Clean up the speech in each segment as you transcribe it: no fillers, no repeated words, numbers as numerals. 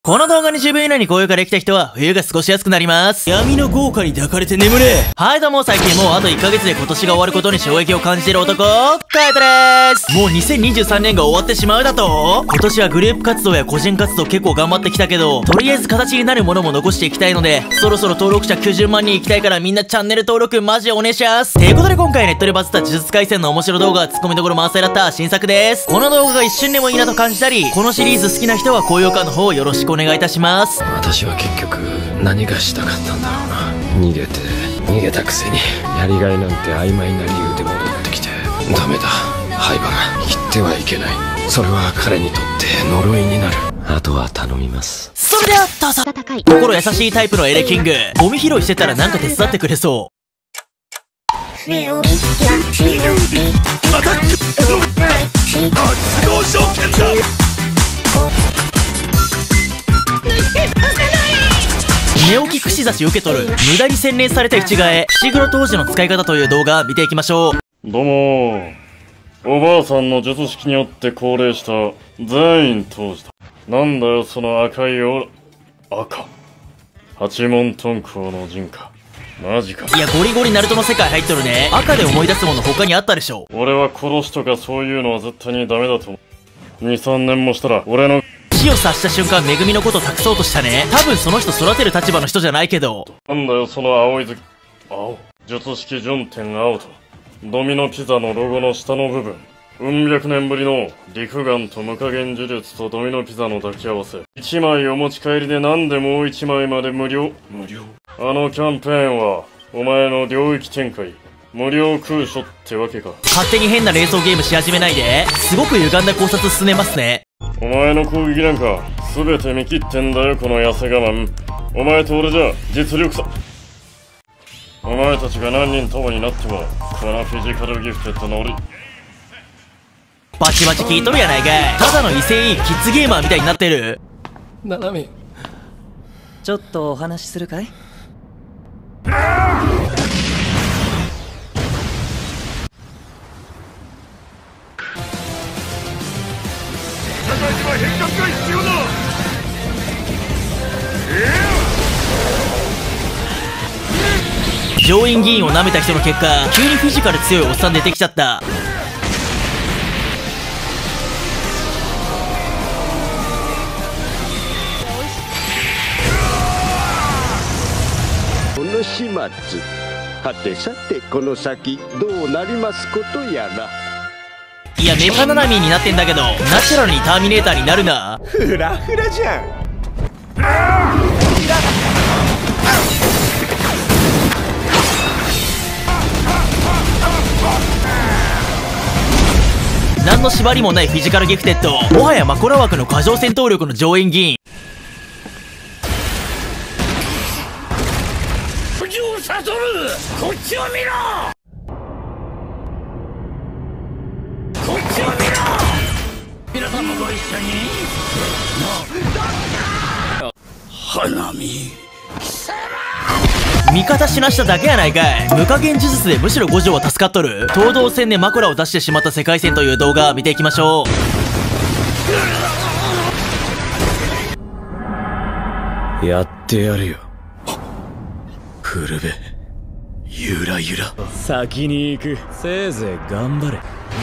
この動画に10秒以内に高評価できた人は冬が過ごしやすくなります。闇の豪華に抱かれて眠れ。はいどうも、最近もうあと1ヶ月で今年が終わることに衝撃を感じている男、カイトです。もう2023年が終わってしまうだと。今年はグループ活動や個人活動結構頑張ってきたけど、とりあえず形になるものも残していきたいので、そろそろ登録者90万人いきたいからみんなチャンネル登録マジでお願いします。ということで今回ネットでバズった呪術廻戦の面白動画、ツッコミどころ満載だった新作です。この動画が一瞬でもいいなと感じたり、このシリーズ好きな人は高評価の方よろしくお願いいたします。 私は結局何がしたかったんだろうな。逃げたくせにやりがいなんて曖昧な理由で戻ってきて、ダメだ、灰原言ってはいけない。それは彼にとって呪いになる。あとは頼みます。 それではどうぞ。心優しいタイプのエレキング、ゴミ拾いしてたらなんか手伝ってくれそう。アタック発動条件だ。寝起き串刺し受け取る、無駄に洗練された内替え、伏黒当時の使い方という動画見ていきましょう。 どうも、おばあさんの術式によって高齢した全員当時だ。なんだよその赤いオーラ。赤八門遁甲の陣か。マジか。 いやゴリゴリナルトの世界入っとるね。赤で思い出すもの他にあったでしょ。 俺は殺しとかそういうのは絶対にダメだと思う。2、3年もしたら俺の死を察した瞬間、めぐみのこと託そうとしたね。多分その人育てる立場の人じゃないけど。 なんだよその青い月。青術式順天青とドミノピザのロゴの下の部分。百年ぶりの陸眼と無加減呪術とドミノピザの抱き合わせ。1枚お持ち帰りで何でもう1枚まで無料。あのキャンペーンはお前の領域展開無料空所ってわけか。 勝手に変な連想ゲームし始めないで。すごく歪んだ考察進めますね。 お前の攻撃なんか全て見切ってんだよこの痩せ我慢。お前と俺じゃ実力差。お前たちが何人友になってもこのフィジカルギフテッドの俺バチバチ聞いとるやないかい。ただの威勢いいキッズゲーマーみたいになってる。 ななみ、 ちょっとお話しするかい？ 変革が必要だ。 上院議員を舐めた人の結果、急にフィジカル強いおっさん出てきちゃった。 この始末、はてさてこの先どうなりますことやら。 いやメカナナミーになってんだけど、ナチュラルにターミネーターになるな。 フラフラじゃん。 何の縛りもないフィジカルギフテッド、もはやマコラ枠の過剰戦闘力の上院議員。 藤尾悟、こっちを見ろ。こっちを見ろ。皆さんもご一緒に。花見味方しなしただけやないかい。無加減呪術でむしろ五条は助かっとる。東道戦で枕を出してしまった世界線という動画見ていきましょう。やってやるよ古部。ゆらゆら先に行く。せいぜい頑張れ。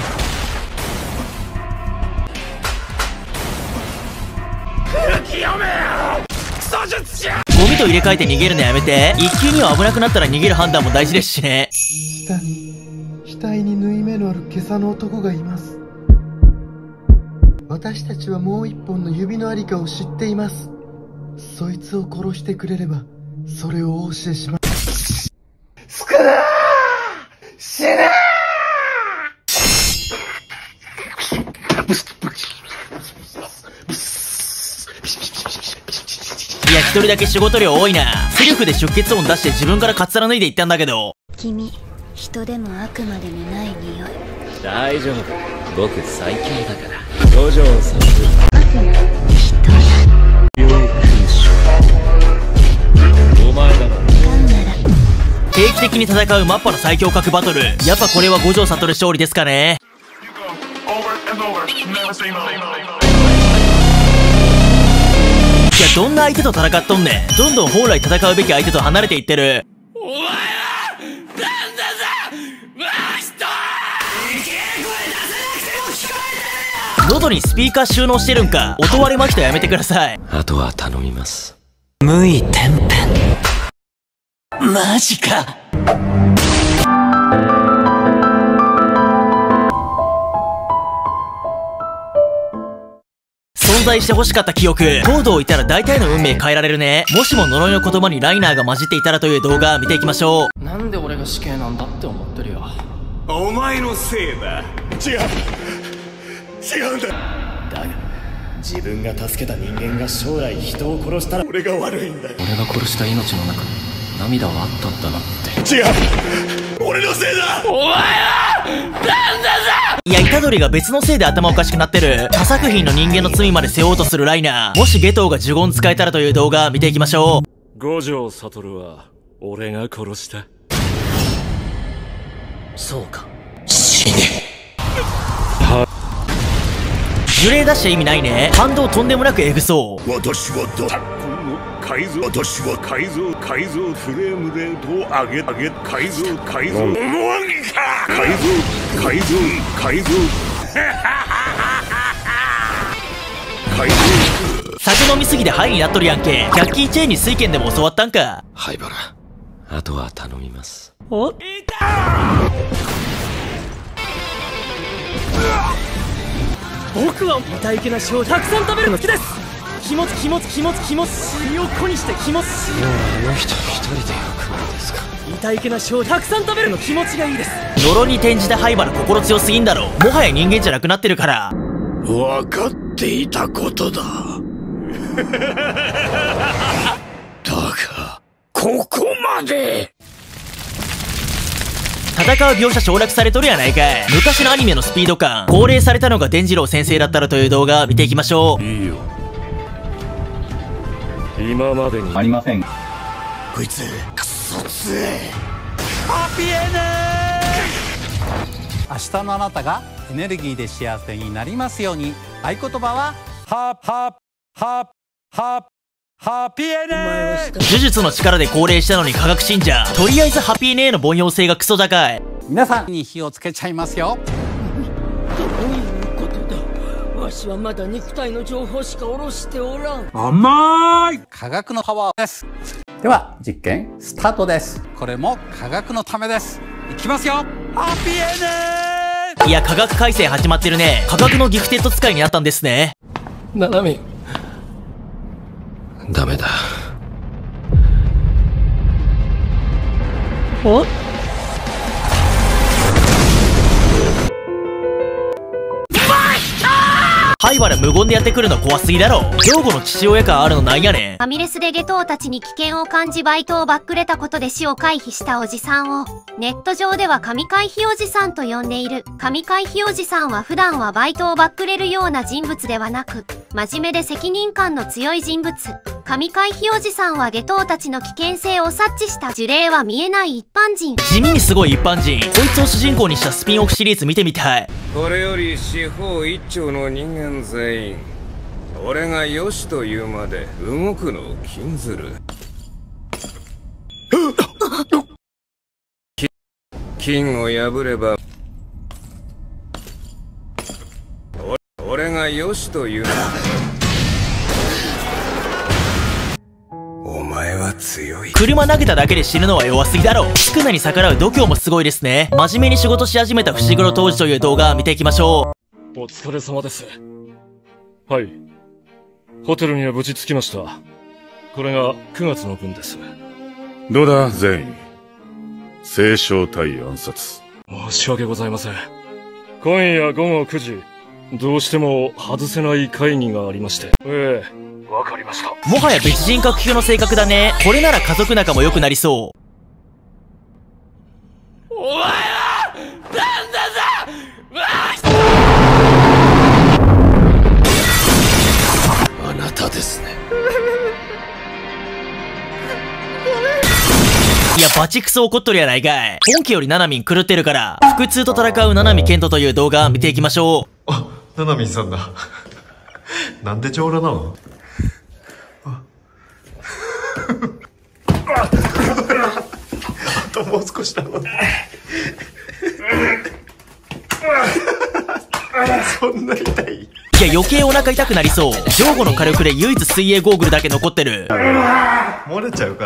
ゴミと入れ替えて逃げるのやめて。一級には危なくなったら逃げる判断も大事ですしね。 額に縫い目のある袈裟の男がいます。私たちはもう一本の指のありかを知っています。そいつを殺してくれればそれをお教えします。少なー死ねー。 いや一人だけ仕事量多いな。セルフで出血音出して自分からカツラ脱いでいったんだけど。 君、人でも悪魔でもない匂い。 大丈夫、僕最強だから。五条さん、 悪魔、人だ。 お前だな。 使うなら定期的に戦うマッパの最強格バトル。やっぱこれは五条悟勝利ですかね。 どんな相手と戦っとんねん。どんどん本来戦うべき相手と離れていってる。お前はなんだぞマスター。喉にスピーカー収納してるんか。音割れまきとやめてください。 あとは頼みます。 無意天変。マジか。 存在して欲しかった記憶。コードを置いたら大体の運命変えられるね。もしも呪いの言葉にライナーが混じっていたらという動画見ていきましょう。 なんで俺が死刑なんだって思ってるよ。 お前のせいだ。違うんだ。だが自分が助けた人間が将来人を殺したら俺が悪いんだよ。 俺が殺した命の中に涙はあったんだなって。 違う、俺のせいだ。 お前はなんだぞ。いや、虎杖が別のせいで頭おかしくなってる。他作品の人間の罪まで背負おうとするライナー。もしゲトウが呪言使えたらという動画見ていきましょう。 五条悟は俺が殺した。 そうか、死ね。 呪霊出しちゃ意味ないね。反動とんでもなくエグそう。 私は昨今の改造。私は改造フレームレートを上げ改造思わんか。改造酒飲みすぎてハイになっとるやんけ。ジャッキー・チェーンに水拳でも教わったんか。 灰原、あとは頼みます。 お僕は痛いけな塩をたくさん食べるの好きです。気持ち身を粉にして気持ち。 もうあの人一人でよくないですか。 痛いけな塩をたくさん食べるの気持ちがいいです。 呪に転じた灰原心強すぎんだろ。もはや人間じゃなくなってるから。 分かっていたことだ。だがここまで。 戦う描写省略されとるやないかい。昔のアニメのスピード感。高齢されたのが伝次郎先生だったらという動画見ていきましょう。 いいよ。今までにありません。 こいつクソ強え。 ハッピーエンド。 明日のあなたがエネルギーで幸せになりますように。合言葉はハッピーエネー。 呪術の力で高齢したのに科学信者。とりあえずハッピーネーの凡庸性がクソ高い。 皆さんに火をつけちゃいますよ。 どういうことだ。わしはまだ肉体の情報しか下ろしておらん。 甘い科学のパワーです。では実験スタートです。これも科学のためです。いきますよ。ハッピーエネー。 いや、科学改正始まってるね。科学のギフテッド使いになったんですね。 ナナミ、ダメだ。 お灰原無言でやってくるの怖すぎだろ。兵庫の父親感あるのなんやねん。 ファミレスで下等たちに危険を感じバイトをバックれたことで死を回避したおじさんをネット上では神回避おじさんと呼んでいる。神回避おじさんは普段はバイトをバックれるような人物ではなく、真面目で責任感の強い人物。神回避おじさんは下等たちの危険性を察知した呪霊は見えない一般人。 地味にすごい一般人。こいつを主人公にしたスピンオフシリーズ見てみたい。 これより四方一丁の人間全員、俺がよしと言うまで動くのを禁ずる。金を破れば俺がよしと言うまで。お前は強い。 車投げただけで死ぬのは弱すぎだろ。宿儺に逆らう度胸もすごいですね。真面目に仕事し始めた伏黒当時という動画見ていきましょう。お疲れ様です。はい。ホテルには無事着きました。これが9月の分です。 どうだ、全員。星漿体暗殺。 申し訳ございません。今夜午後9時、どうしても外せない会議がありまして。わかりました。 もはや別人格級の性格だね。これなら家族仲も良くなりそう。 お前はなんだぞ。 あなたですね。 いや、バチクソ怒っとるやないかい。本家よりナナミン狂ってるから、腹痛と戦うナナミケントという動画見ていきましょう。 あ、ナナミンさんだ。なんで上裸なの？ もう少しだろう。そんな痛い？ いや、余計お腹痛くなりそう。ジョーゴの火力で唯一水泳ゴーグルだけ残ってる。 漏れちゃうから。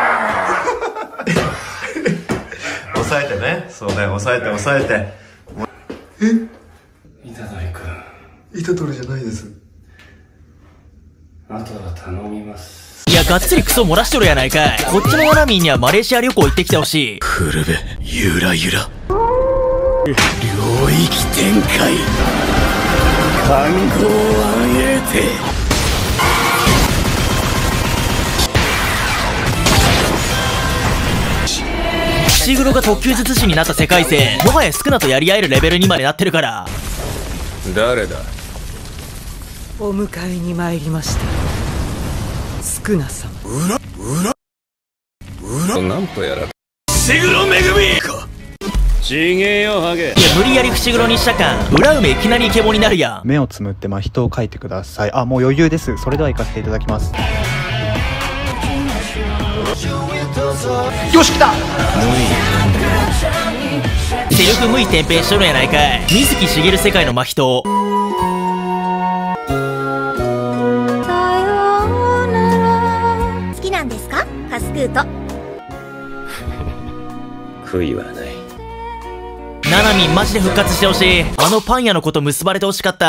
抑えてね。そうね、抑えて抑えて。 板取くん。 板取じゃないです。 あとは頼みます。 いや、がっつりクソ漏らしとるやないかい。こっちのワナミンにはマレーシア旅行行ってきてほしい。 古部、ゆらゆら。領域展開。観光湾へて。 伏黒が特級術師になった世界線、もはやスクナとやり合えるレベルにまでなってるから。 誰だ？ お迎えに参りました。スクナ様。 なんとやら。 伏黒めぐみか。ちげえよハゲ。 いや、無理やり伏黒にしたかん。裏梅いきなりイケボになるやん。 目をつむって真人を描いてください。あ、もう余裕です。それでは行かせていただきます。 よし、来た。 セルフ無意転編しとるやないかい。水木しげる世界の真人。 好きなんですか、カスクート。 悔いはない。 ナナミンマジで復活してほしい。あのパン屋の子と結ばれてほしかった。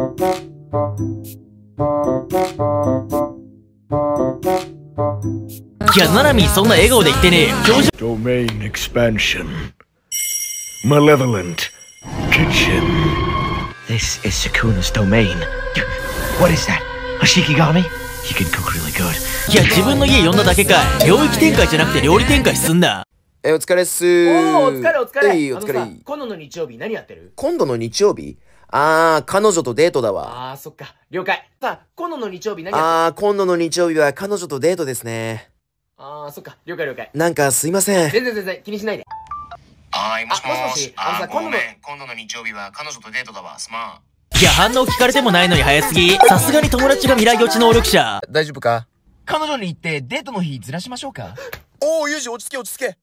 いや、ナナミンそんな笑顔で言ってねえよ。表情。 Domain expansion. Malevolent kitchen. This is Sukuna's domain. What is that? A Shikigami? He can cook really good. いや、自分の家呼んだだけかい。領域展開じゃなくて料理展開すんな。 お疲れっすー。お疲れお疲れ。 お疲れ。 今度の日曜日何やってる？ 今度の日曜日？彼女とデートだわ。 そっか。了解。さあ、今度の日曜日何やってる？ 今度の日曜日は彼女とデートですね。 そっか。了解了解。 なんかすいません。 全然気にしないで。 もしもし。 今度の日曜日は彼女とデートだわ。すまん。 いや、反応聞かれてもないのに早すぎ。さすがに友達が未来落ち能力者。 大丈夫か？ 彼女に言ってデートの日ずらしましょうか？ ユージ落ち着け落ち着け。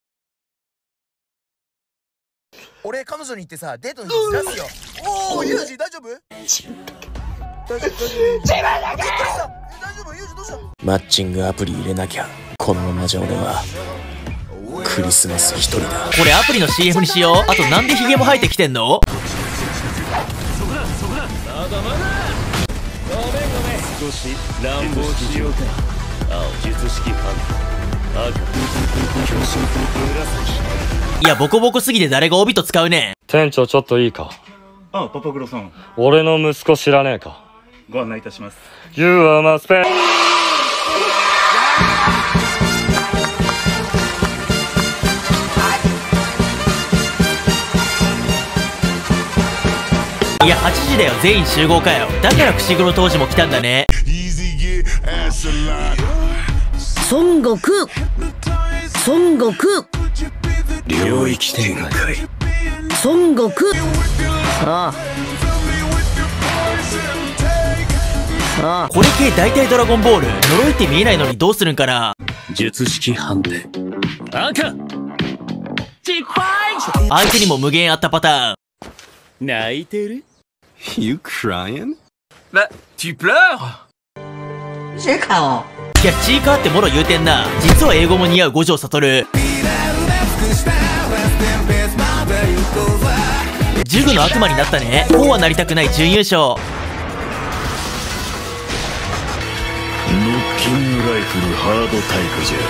俺彼女に言ってさ、デートの日ずらすよ。ユージ大丈夫？自分だけ。大丈夫ユージどうした？マッチングアプリ入れなきゃ。このままじゃ俺はクリスマス一人だ。 これアプリの CM にしよう。あとなんでヒゲも生えてきてんの？ 少し乱暴しようか。術式反赤巨神紫。 いや、ボコボコすぎて誰が帯と使うねん。 店長ちょっといいか？ パパグロさん。 俺の息子知らねえか？ ご案内いたします。 You are my spell。いや、8時だよ。全員集合かよ。だから伏黒当時も来たんだね。 孫悟空。孫悟空。 領域展開。 孫悟空。 これ系大体ドラゴンボール。呪いって見えないのにどうするんかな。 術式判定。赤。 相手にも無限あったパターン。 泣いてる？ You crying? Tu pleures? J'ai craint. いや、チーカーってもろ言うてんな。実は英語も似合う五条悟。ジュグの悪魔になったね。こうはなりたくない準優勝。 ノッキングライフルハードタイプじゃ。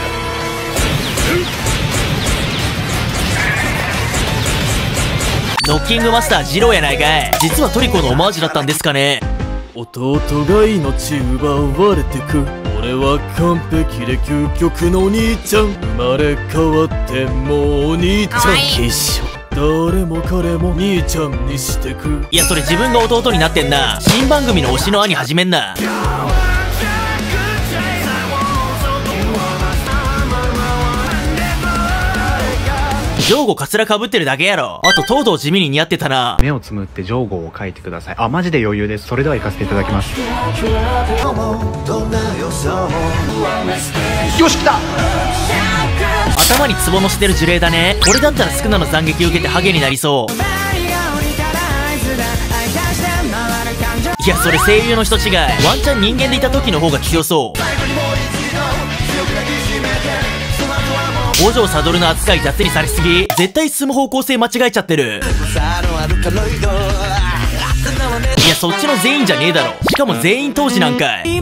ノッキングマスター二郎やないかい。実はトリコのオマージュだったんですかね。 弟が命奪われてく。俺は完璧で究極のお兄ちゃん。生まれ変わってもお兄ちゃん一緒。誰も彼も兄ちゃんにしてく。 いや、それ自分が弟になってんな。新番組の推しの兄始めんな。ジョーゴカツラかぶってるだけやろ。あと東堂地味に似合ってたな。 目をつむってジョーゴを描いてください。マジで余裕です。それでは行かせていただきます。 よし、来た。 頭にツボのしてる呪霊だね。これだったらスクナの斬撃受けてハゲになりそう。いや、それ声優の人違い。ワンチャン人間でいた時の方が強そう。五条悟の扱い雑にされすぎ。絶対進む方向性間違えちゃってる。いや、そっちの全員じゃねえだろ。しかも全員当時なんかい。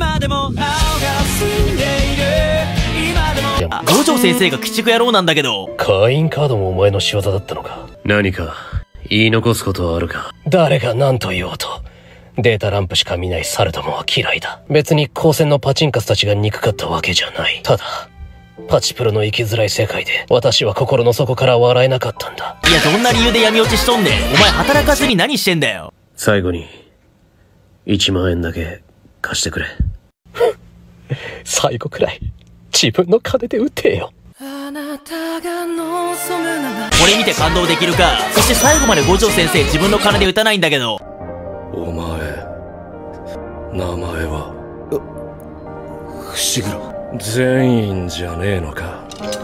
五条先生が鬼畜野郎なんだけど。 会員カードもお前の仕業だったのか。何か言い残すことはあるか。誰が何と言おうとデータランプしか見ない猿どもは嫌いだ。別に高専のパチンカスたちが憎かったわけじゃない。ただパチプロの生きづらい世界で私は心の底から笑えなかったんだ。 いや、どんな理由で闇落ちしとんねん。お前働かずに何してんだよ。 最後に1万円だけ貸してくれ。最後くらい自分の金で打てよ。 これ見て感動できるか。そして最後まで五条先生自分の金で打たないんだけど。 お前名前は伏黒。全員じゃねえのか。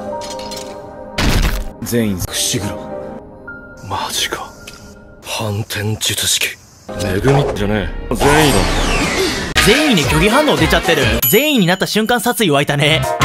全員伏黒。 マジか。反転術式めぐみじゃねえ。全員だ。 善意に拒否反応出ちゃってる。善意になった瞬間殺意湧いたね。